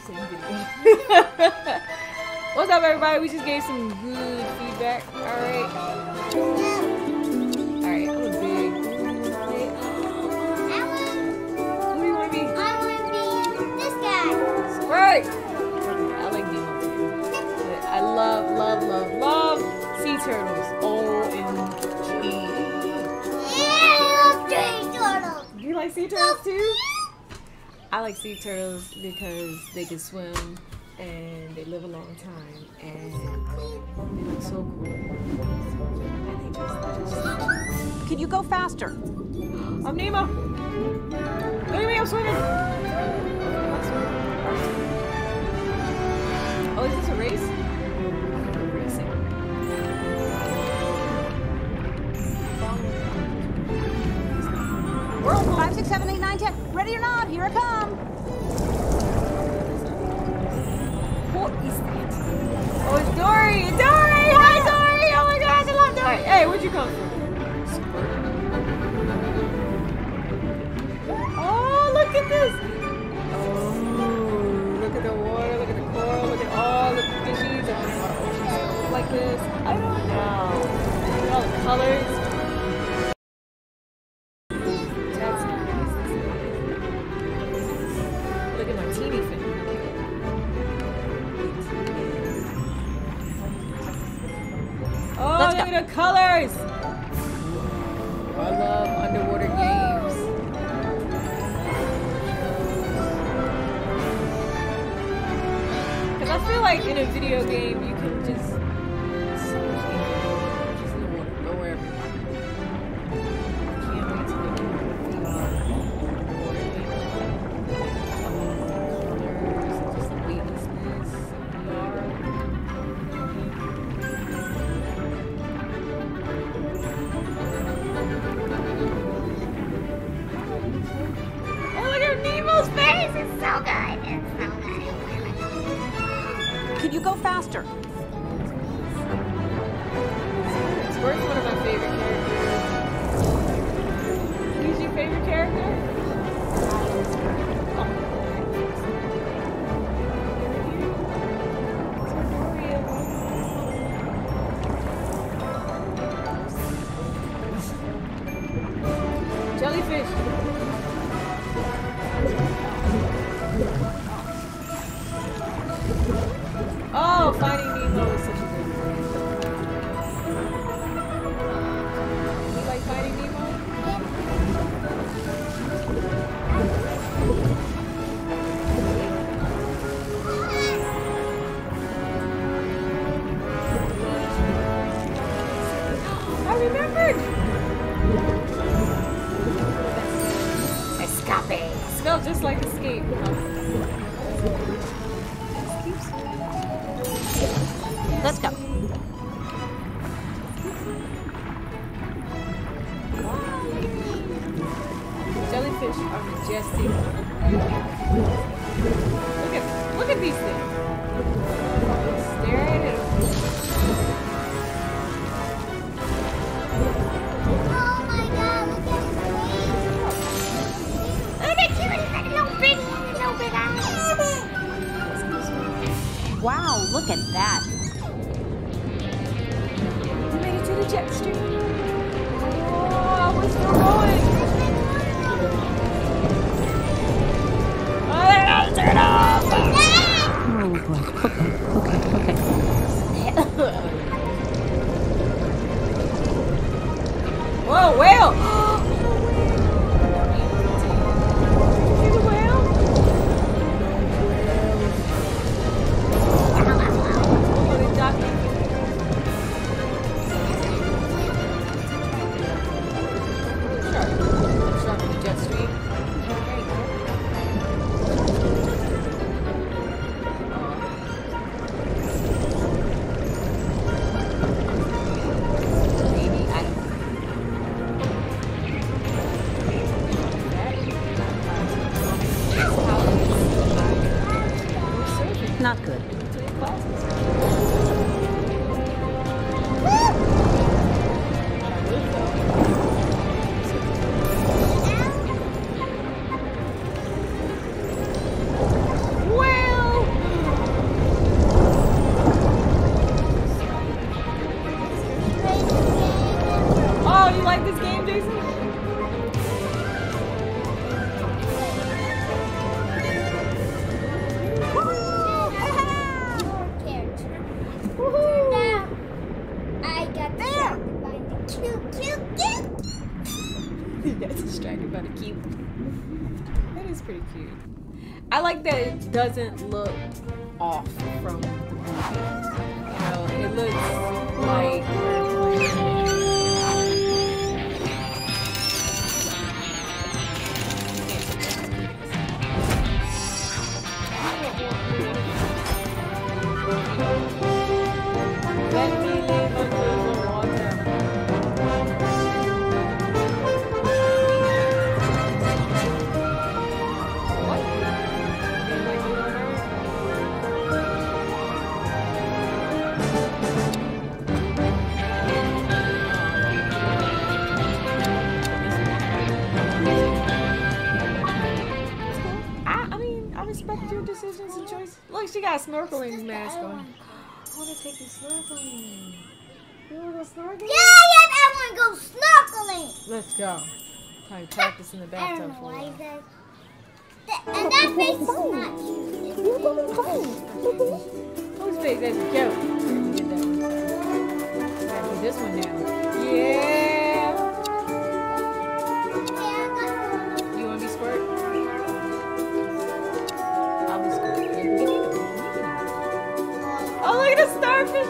same video. What's up, everybody? We just gave some good feedback. Alright. Alright, I'm a big... Who do you want to be? I want to be this guy. Right. I like Nemo too. I love sea turtles. OMG. Yeah, I love sea turtles. You like sea turtles too? I like sea turtles because they can swim and they live a long time and they look so cool. And they just... Can you go faster? I'm Nemo. Look at me, I'm swimming. Oh, is this a race? Racing. 5, 6, 7, 8, 9, 10. Ready or not, here I come. What is that? Oh, it's Dory! Dory! Hi, Dory! Oh my gosh, I love Dory! Hey, where'd you come from? Oh, look at this! Oh, look at the water, look at the coral, look at all the fishies. I wonder why oceans look like this. I don't know. Look at all the colors. That's nice. Look at my teeny fin. Oh, look at the colors! I love underwater games. Because I feel like in a video game you can just so much easier. Just in the water, go wherever. I can't wait to make it underwater games. Colors, just the weightlessness, oh, look at Nemo's face! It's so good! It's so good! Can you go faster? Squirt's one of my favorite characters. Who's your favorite character? Jellyfish! Oh, Finding Nemo is such a good movie. You like Finding Nemo? I remembered! Escape! Smells just like Escape. Let's go. Jellyfish are majestic. Look at these things. Stare at it. Oh my god, look at his face. Look at you, he's got no big eyes. Wow, look at that. We made it to the jet stream. Oh, we're still going. Oh, they're not turn off. Oh boy. Okay. Whoa, whale! See the whale? He got distracted by the keyboard. That is pretty cute. I like that it doesn't look off from the movie. You know, it looks like let me live under the water. What? You like the water? I mean, I respect your decisions and choices. Look, she got a snorkeling mask on. I want to take you snorkeling. You want to go snorkeling? Yeah, I want to go snorkeling. Let's go. Probably practice in the I bathtub don't know for a why while. that. And that face is not cute. Whose face? That's a joke. Get that one. Gotta do this one now. Yeah. You want to be squirt? I'll be squirt. Oh, look at the starfish.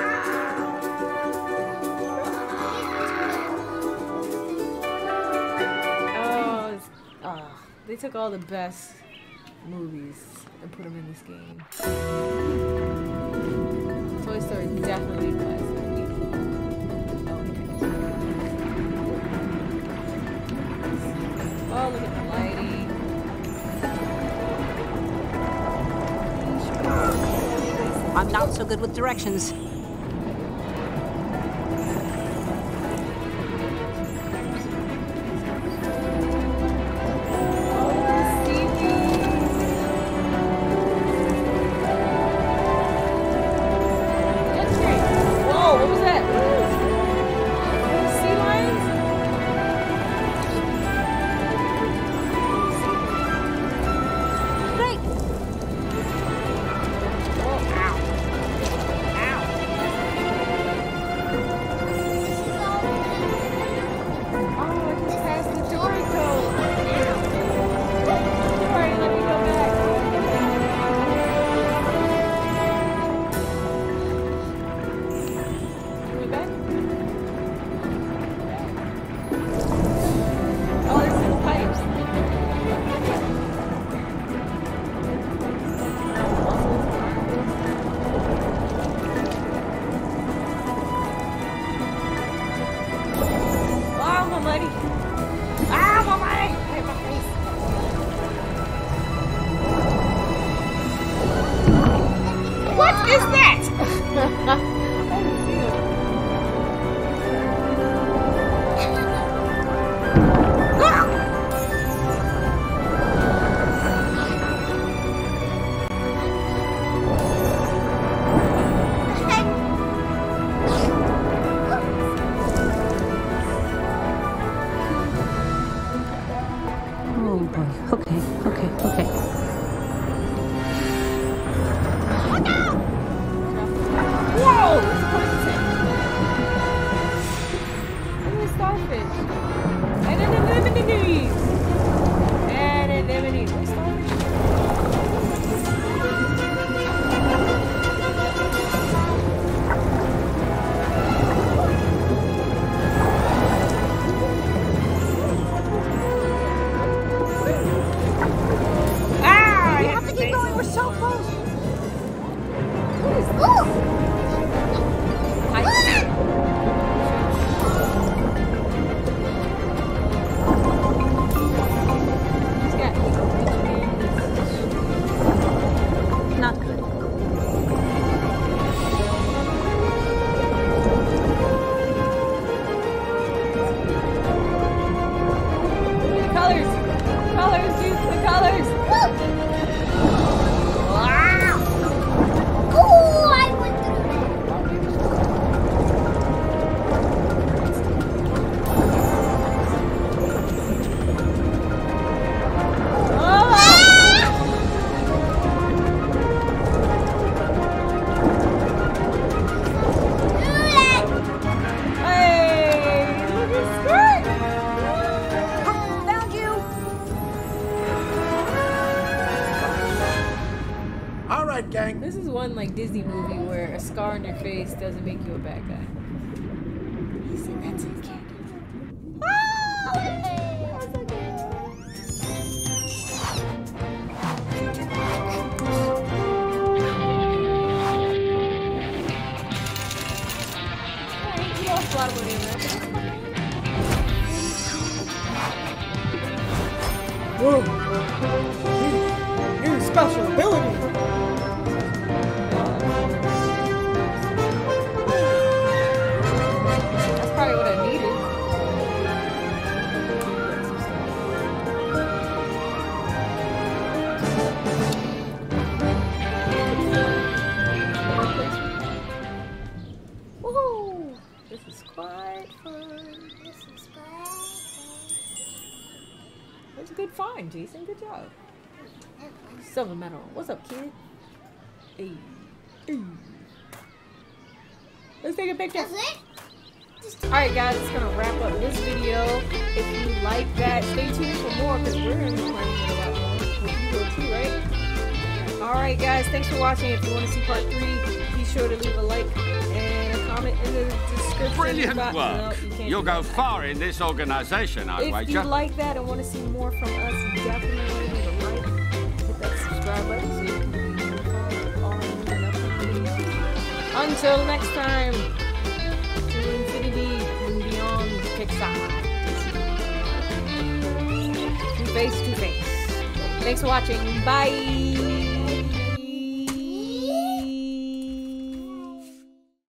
They took all the best movies and put them in this game. Toy Story is definitely a classic. Oh, look at the lighting. I'm not so good with directions. Ah! one like Disney movie where a scar on your face doesn't make you a bad guy. He said that's okay. Ah! That's okay. Alright, you lost a lot of money in that. Whoa! New special ability! That's probably what I needed. Woohoo! This is quite fun. This is good. That's a good find, Jason. Good job. Silver medal. What's up, kid? Hey. Hey. Let's take a picture. That's it? Alright, guys, it's gonna wrap up this video. If you like that, stay tuned for more because we're gonna be playing it a lot more. Hope you will too, right? Alright, guys, thanks for watching. If you want to see part 3, be sure to leave a like and a comment in the description. Brilliant about, work. No, you You'll do go that. far in this organization, I If wager. you like that and want to see more from us, definitely leave a like. Hit that subscribe button so you can be notified of all new and upcoming videos. Until next time, to infinity and beyond Pixar. Two face to face. Thanks for watching. Bye.